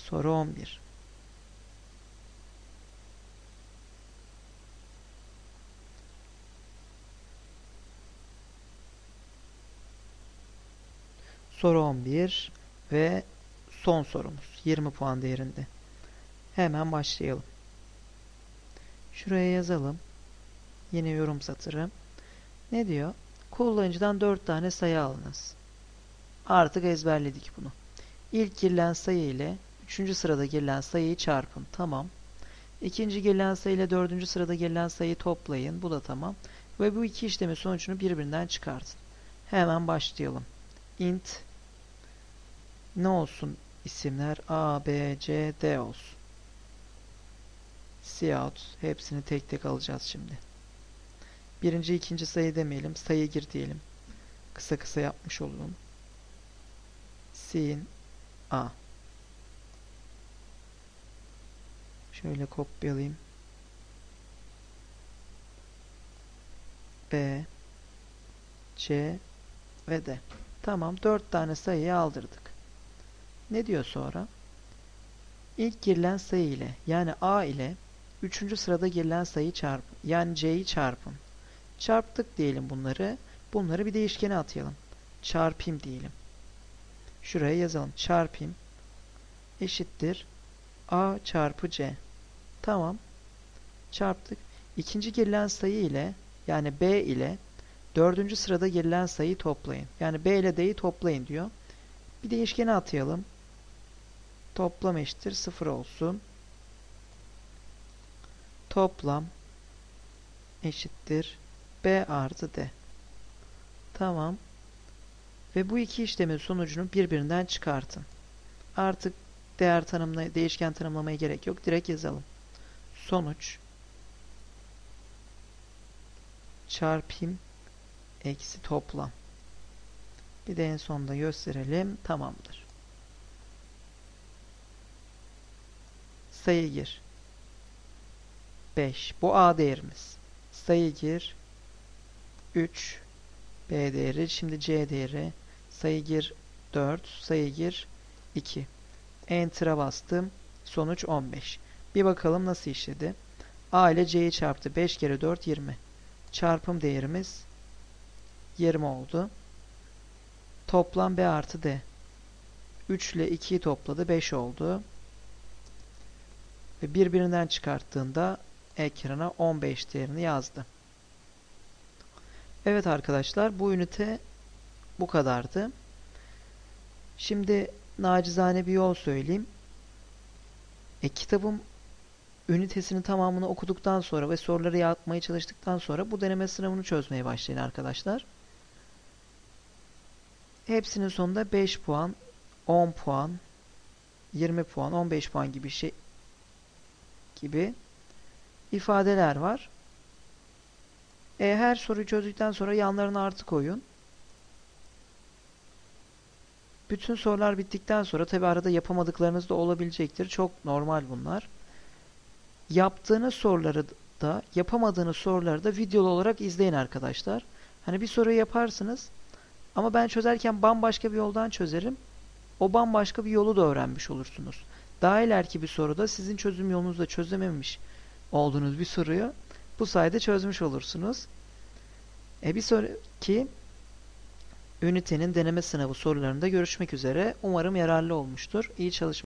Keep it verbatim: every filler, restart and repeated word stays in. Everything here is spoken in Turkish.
Soru on bir. Soru on bir ve son sorumuz. yirmi puan değerinde. Hemen başlayalım. Şuraya yazalım. Yeni yorum satırı. Ne diyor? Kullanıcıdan dört tane sayı alınız. Artık ezberledik bunu. İlk girilen sayı ile üçüncü sırada girilen sayıyı çarpın. Tamam. İkinci girilen sayı ile dördüncü sırada girilen sayıyı toplayın. Bu da tamam. Ve bu iki işlemin sonucunu birbirinden çıkartın. Hemen başlayalım. Int ne olsun isimler? A, B, C, D olsun. Cout. Hepsini tek tek alacağız şimdi. Birinci, ikinci sayı demeyelim. Sayı gir diyelim. Kısa kısa yapmış olalım. Sin A. Şöyle kopyalayayım. B, C ve D. Tamam. dört tane sayıyı aldırdık. Ne diyor sonra? İlk girilen sayı ile yani A ile üçüncü sırada girilen sayıyı çarpın. Yani C'yi çarpın. Çarptık diyelim bunları. Bunları bir değişkene atayalım. Çarpayım diyelim. Şuraya yazalım. Çarpayım eşittir A çarpı C. Tamam. Çarptık. İkinci girilen sayı ile yani B ile dördüncü sırada girilen sayıyı toplayın. Yani B ile D'yi toplayın diyor. Bir değişkene atayalım. Toplam eşittir sıfır olsun. Toplam eşittir B artı D. Tamam. Ve bu iki işlemin sonucunu birbirinden çıkartın. Artık değer tanımla, değişken tanımlamaya gerek yok. Direkt yazalım. Sonuç çarpayım eksi toplam. Bir de en sonda gösterelim. Tamamdır. Sayı gir. beş. Bu A değerimiz. Sayı gir. üç. B değeri. Şimdi C değeri. Sayı gir. dört. Sayı gir. iki. Enter'a bastım. Sonuç on beş. Bir bakalım nasıl işledi. A ile C'yi çarptı. beş kere dört yirmi. Çarpım değerimiz yirmi oldu. Toplam B artı D. üç ile ikiyi topladı. beş oldu. Ve birbirinden çıkarttığında ekrana on beş değerini yazdı. Evet arkadaşlar, bu ünite bu kadardı. Şimdi nacizane bir yol söyleyeyim. E, kitabım ünitesinin tamamını okuduktan sonra ve soruları yapmaya çalıştıktan sonra bu deneme sınavını çözmeye başlayın arkadaşlar. Hepsinin sonunda beş puan, on puan, yirmi puan, on beş puan gibi şey gibi ifadeler var. E, her soruyu çözdükten sonra yanlarına artı koyun. Bütün sorular bittikten sonra tabi arada yapamadıklarınız da olabilecektir. Çok normal bunlar. Yaptığınız soruları da yapamadığınız soruları da videolu olarak izleyin arkadaşlar. Hani bir soruyu yaparsınız ama ben çözerken bambaşka bir yoldan çözerim. O bambaşka bir yolu da öğrenmiş olursunuz. Daha ileriki bir soruda sizin çözüm yolunuzda çözememiş olduğunuz bir soruyu bu sayede çözmüş olursunuz. E bir sonraki ünitenin deneme sınavı sorularında görüşmek üzere. Umarım yararlı olmuştur. İyi çalışmalar.